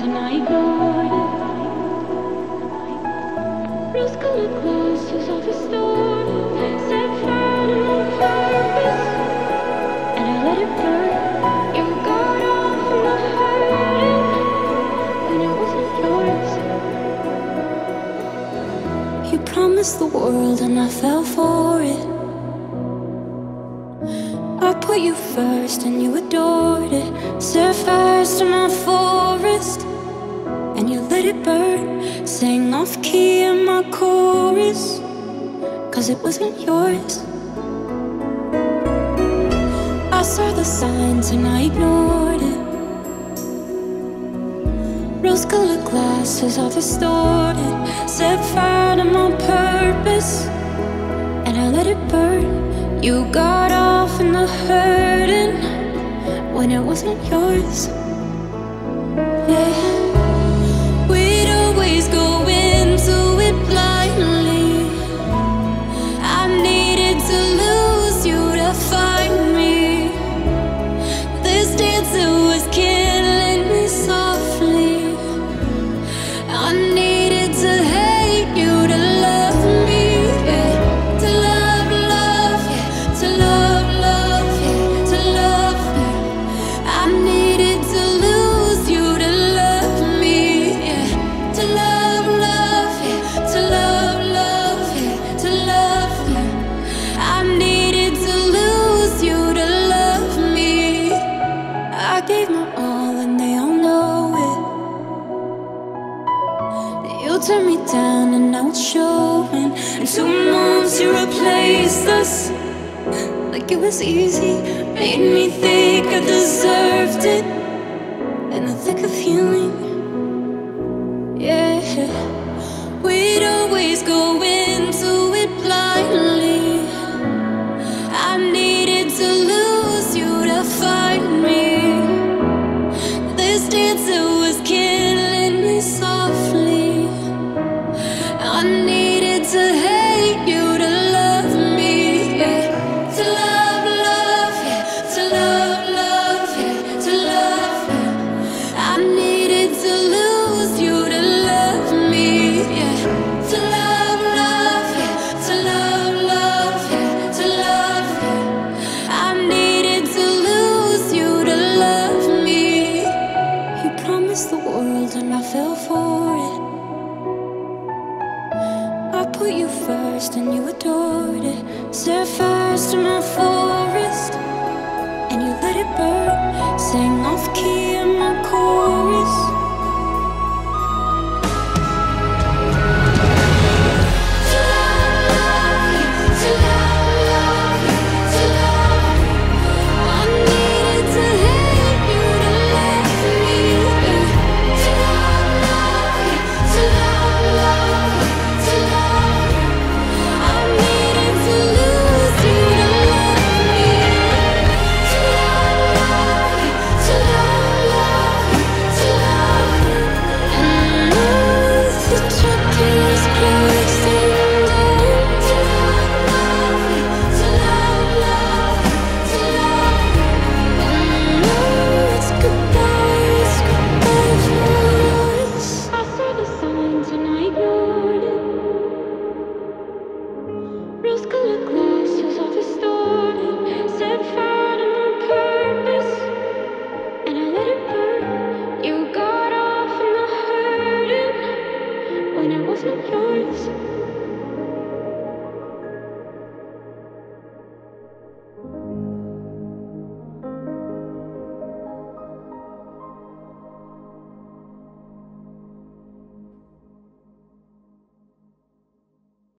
and I ignored it. Rose-colored glasses of a storm set fire on purpose, and I let it burn. You got off in the hurting when it wasn't yours. You promised the world and I fell for it. I put you first and you adored it. Set fires to my forest and you let it burn. Sang off key in my chorus, cause it wasn't yours. I saw the signs and I ignored it. Rose-colored glasses all distorted. Set fire to my purpose and I let it burn. You got off in the hurting when it wasn't yours. Yeah, we'd always go into it blindly. I needed to lose you to find me. This dancer was killing me softly. I needed to hate you to love me, yeah. To love, love, yeah. To love, love, yeah. To love, yeah. I needed to lose you to love me, yeah. To love, love, yeah. To love, love, yeah. To love, yeah. I needed to lose you to love me. I gave my all and they all know it. You turned me down and now it's showing. In 2 months you replaced us like it was easy. Made me think I deserved it in the thick of healing. Yeah, we'd always go into it blindly. I needed to lose you to find me. This dancer was killing me softly. I needed to hate you to love me, yeah. To love, love, yeah. To love, love, yeah. To love, yeah. I needed to lose you to love me, yeah. To love, love, yeah. To love, love, yeah. To love, yeah. I needed to lose you to love me. You promised the world and I fell for it. I put you first and you adored it. Set fires to my forest and you let it burn. Sang off key in my chorus. To love, to love, to love. I needed to hate you to love me. To love, to love, to love. I needed to lose you to love me. To love, to love, to love. And as the chapter is closing down, to love, to love, to love. And it's goodbye for us. I saw the signs and I ignored it. Rose-colored glasses all distorted. Set fire to my purpose and I let it burn. You got off in the hurting when it wasn't yours.